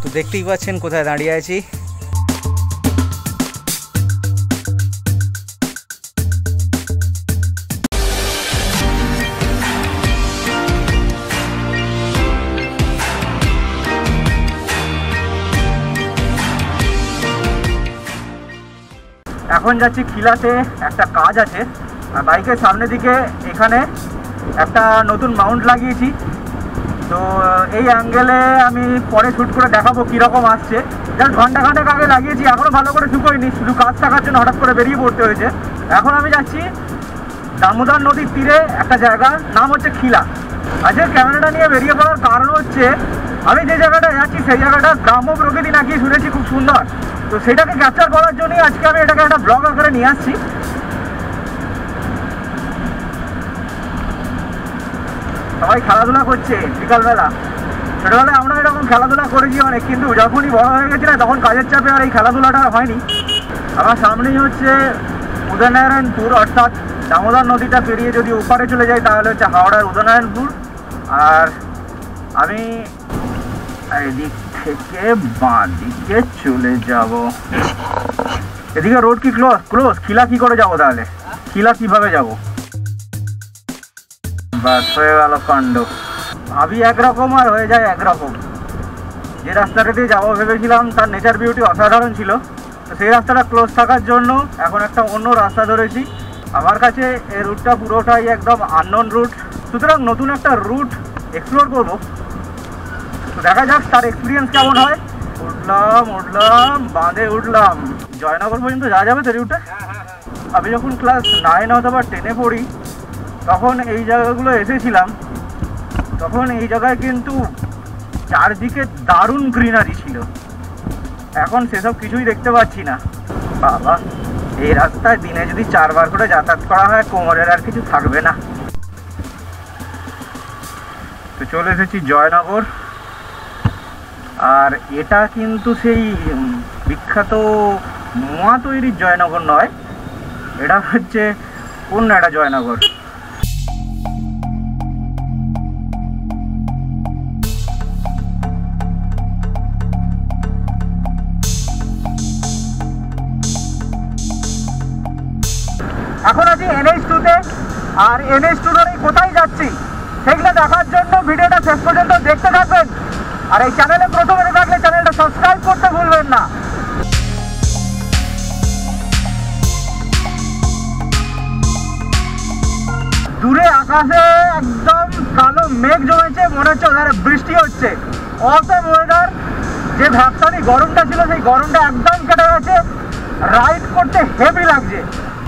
দেখতেই পাচ্ছেন কোথায় দাঁড়িয়ে আছি। এখন যাচ্ছি খিলাতে, একটা কাজ আছে। বাইকের সামনের দিকে এখানে একটা নতুন মাউন্ট লাগিয়েছি, তো এই অ্যাঙ্গেলে আমি পরে শ্যুট করে দেখাবো কীরকম আসছে। জাস্ট ঘন্টাখানেক আগে লাগিয়েছি, এখনও ভালো করে শুকোয়নি, শুধু কাজ থাকার জন্য হঠাৎ করে বেরিয়ে পড়তে হয়েছে। এখন আমি যাচ্ছি দামোদর নদীর তীরে একটা জায়গা, নাম হচ্ছে খিলা। আজকে ক্যামেরাটা নিয়ে বেরিয়ে পড়ার কারণ হচ্ছে আমি যে জায়গাটা যাচ্ছি সেই জায়গাটা গ্রাম্য প্রকৃতি নাকি শুনেছি খুব সুন্দর, তো সেটাকে ক্যাপচার করার জন্যই আজকে আমি এটাকে একটা ব্লগ আকারে নিয়ে আসছি। সবাই খেলাধুলা করছে বিকালবেলা। ছোটোবেলায় আমরা এরকম খেলাধুলা করেছি অনেক, কিন্তু যখনই বড় হয়ে গেছি না তখন কাজের চাপে আর এই খেলাধুলাটা হয়নি। আমার সামনেই হচ্ছে উদয়নারায়ণপুর, অর্থাৎ দামোদর নদীটা পেরিয়ে যদি ওপারে চলে যাই তাহলে হচ্ছে হাওড়ার উদয়নারায়ণপুর। আর আমি এদিক থেকে বাঁ দিকে চলে যাব। এদিকে রোড কি ক্লোজ? খিলা কি করে যাবো তাহলে? খিলা কিভাবে যাব? বাস হয়ে গেল কাণ্ড। ভাবি একরকম আর হয়ে যায় একরকম। যে রাস্তাটা দিয়ে যাবো ভেবেছিলাম তার নেচার বিউটি অসাধারণ ছিল, তো সেই রাস্তাটা ক্লোজ থাকার জন্য এখন একটা অন্য রাস্তা ধরেছি। আমার কাছে এই রুটটা পুরোটাই একদম আননোন রুট, সুতরাং নতুন একটা রুট এক্সপ্লোর করবো। তো দেখা যাক তার এক্সপিরিয়েন্স কেমন হয়। উঠলাম বাঁধে উঠলাম, জয়নগর পর্যন্ত যাওয়া যাবে তো রুটে। আমি যখন ক্লাস 9 অথবা 10-এ পড়ি তখন এই জায়গাগুলো এসেছিলাম, তখন এই জায়গায় কিন্তু চারদিকে দারুণ গ্রিনারি ছিল। এখন সেসব কিছুই দেখতে পাচ্ছি না। বাবা, এই রাস্তায় দিনে যদি 4 বার করে যাতায়াত করা হয় কোমরের আর কিছু থাকবে না। তো চলে এসেছি জয়নগর, আর এটা কিন্তু সেই বিখ্যাত মোয়া তৈরির জয়নগর নয়, এটা হচ্ছে অন্য একটা জয়নগর। এখন আছি NH2-তে, আর NH2 ধরে কোথায় যাচ্ছি সেগুলো দেখার জন্য ভিডিওটা শেষ পর্যন্ত দেখতে থাকবেন। আর এই চ্যানেলে প্রথম এসে থাকলে চ্যানেলটা সাবস্ক্রাইব করতে ভুলবেন না। দূরে আকাশে একদম কালো মেঘ জমেছে, মনে হচ্ছে ওখানে বৃষ্টি হচ্ছে। Awesome weather. যে ভ্যাপসানি গরমটা ছিল সেই গরমটা একদম কেটে গেছে, রাইড করতে হেভি লাগছে।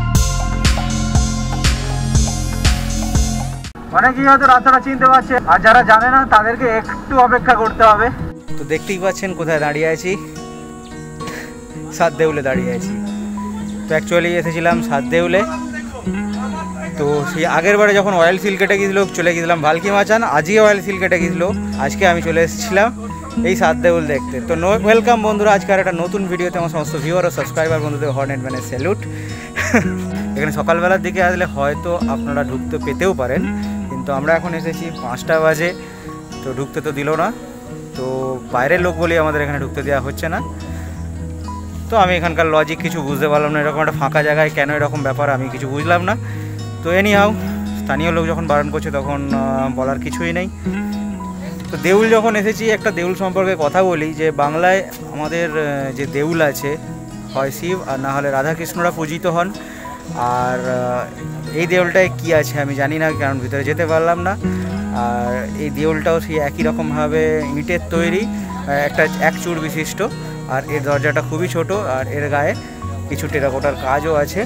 অনেকেই হয়তো রাস্তাটা চিনতে পারছে, আর যারা জানে না তাদেরকে একটু অপেক্ষা করতে হবে। তো দেখতেই পাচ্ছেন কোথায় দাঁড়িয়ে আছি, সাতদেউলে দাঁড়িয়ে আছি। তো অ্যাকচুয়ালি এসেছিলাম সাতদেউলে, তো সেই আগের বারে যখন অয়েল সিল কেটে গিয়েছিল চলে গেছিলাম ভালকি মাচান, আজকে অয়েল সিল কেটে গিয়েছিল, আজকে আমি চলে এসেছিলাম এই সাতদেউল দেখতে। তো ওয়েলকাম বন্ধুরা, আজকে আর একটা নতুন ভিডিওতে আমার সমস্ত ভিউয়ার ও সাবস্ক্রাইবার বন্ধুদের হর্নেট মানে স্যালুট। এখানে সকালবেলার দিকে আসলে হয়তো আপনারা ঢুকতে পেতেও পারেন, কিন্তু আমরা এখন এসেছি 5টা বাজে, তো ঢুকতে তো দিল না। তো বাইরের লোক বলেই আমাদের এখানে ঢুকতে দেওয়া হচ্ছে না। তো আমি এখানকার লজিক কিছু বুঝতে পারলাম না, এরকম একটা ফাঁকা জায়গায় কেন এরকম ব্যাপার আমি কিছু বুঝলাম না। তো এনিহাও স্থানীয় লোক যখন বারণ করছে তখন বলার কিছুই নেই। তো দেউল যখন এসেছি, একটা দেউল সম্পর্কে কথা বলি, যে বাংলায় আমাদের যে দেউল আছে হয় শিব আর না হলে রাধাকৃষ্ণরা পূজিত হন। আর এই দেউলটায় কি আছে আমি জানি না, কারণ ভিতরে যেতে পারলাম না। আর এই দেউলটাও সেই একই রকমভাবে ইটের তৈরি, একটা এক চূড় বিশিষ্ট, আর এর দরজাটা খুবই ছোট, আর এর গায়ে কিছু টেরাকোটার কাজও আছে।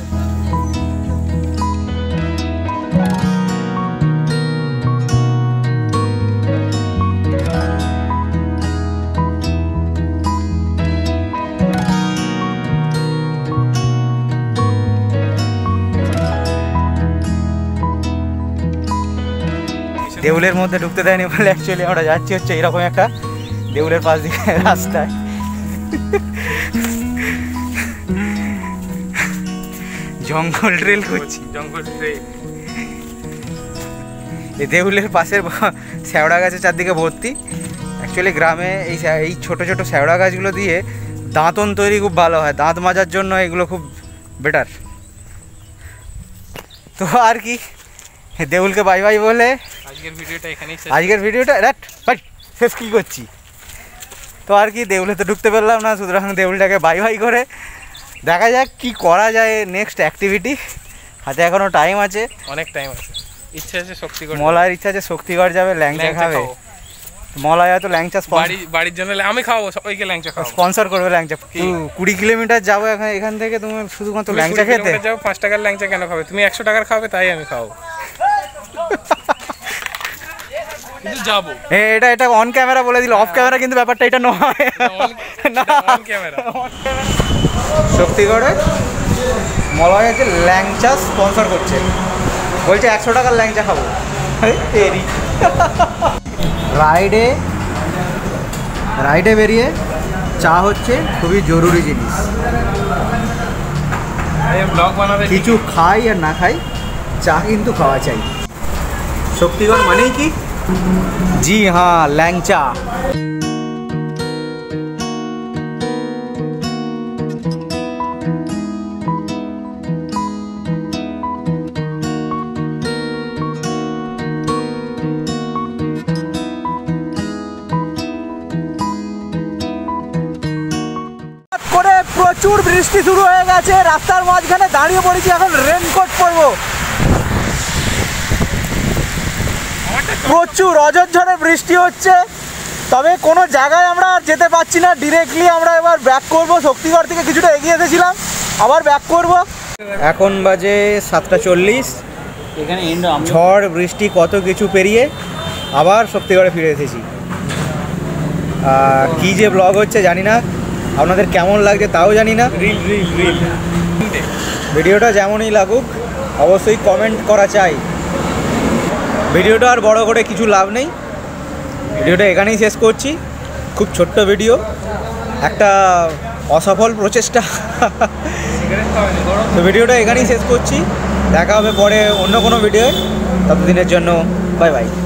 দেউলের মধ্যে ঢুকতে দেয়নি বলে অ্যাকচুয়ালি আমরা যাচ্ছি হচ্ছে এরকম একটা দেউলের পাশ দিকে রাস্তায়। জঙ্গল ট্রেল করছি, জঙ্গল ট্রেল। এই দেউলের পাশের শ্যাওড়া গাছে চারদিকে ভর্তি, অ্যাকচুয়ালি গ্রামে এই ছোটো ছোটো শ্যাওড়া গাছগুলো দিয়ে দাঁতন তৈরি খুব ভালো হয়, দাঁত মাজার জন্য এগুলো খুব বেটার। তো আর কি, দেউলকে বাই বাই বলে আজকের ভিডিওটা শেষ কী করছি। তো আর কি, দেউলে তো ঢুকতে পারলাম না, সুতরাং দেউলটাকে বাই বাই করে দেখা যাক কি করা যায় নেক্সট অ্যাক্টিভিটি। হাতে এখনও টাইম আছে, অনেক টাইম আছে। ইচ্ছা আছে শক্তিগড়, মলয়ের ইচ্ছা আছে শক্তিগড় যাবে, ল্যাংচা খাবে। মলয় হয়তো ল্যাংচা বাড়ির জন্য আমি খাওয়াবো, সবাইকে ল্যাংচা খাওয়াবো, স্পন্সর করবে ল্যাংচা। 20 কিলোমিটার যাবো এখান থেকে, তুমি শুধুমাত্র ল্যাংচা খেতে যাও। 5 টাকার ল্যাংচা কেন খাবে তুমি? 100 টাকার খাবে, তাই আমি খাওয়াবো। যাবো এটা অন ক্যামেরা বলে দিল, অফ ক্যামেরা কিন্তু ব্যাপারটা এটা নয়। শক্তিগড়ে মলয় আছে ল্যাংচা স্পন্সর করছে, বলছে 100 টাকার ল্যাংচা খাবো। রাইডে বেরিয়ে চা হচ্ছে খুবই জরুরি জিনিস। কিছু খাই আর না খাই, চা কিন্তু খাওয়া চাই। শক্তিগড় মানেই কি? জি হ্যাঁ, ল্যাংচা। প্রচুর বৃষ্টি শুরু হয়ে গেছে, রাস্তার মাঝখানে দাঁড়িয়ে পড়েছি, এখন রেনকোট পরবো। প্রচুর অঝরঝরে বৃষ্টি হচ্ছে, তবে কোনো জায়গায় আমরা আর যেতে পারছি না। ডিরেক্টলি আমরা এবার ব্যাক করব। শক্তিগড় থেকে কিছুটা এগিয়ে এসেছিলাম, আবার ব্যাক করব। এখন বাজে 7:40। এখানে ঝড় বৃষ্টি কত কিছু পেরিয়ে আবার শক্তিগড়ে ফিরে এসেছি। কী যে ব্লগ হচ্ছে জানি না, আপনাদের কেমন লাগছে তাও জানি না। ভিডিওটা যেমনই লাগুক অবশ্যই কমেন্ট করা চাই। ভিডিওটা আর বড় করে কিছু লাভ নেই, ভিডিওটা এখানেই শেষ করছি। খুব ছোট্ট ভিডিও, একটা অসফল প্রচেষ্টা। তো ভিডিওটা এখানেই শেষ করছি, দেখা হবে পরে অন্য কোনো ভিডিও। ততদিনের জন্য বাই বাই।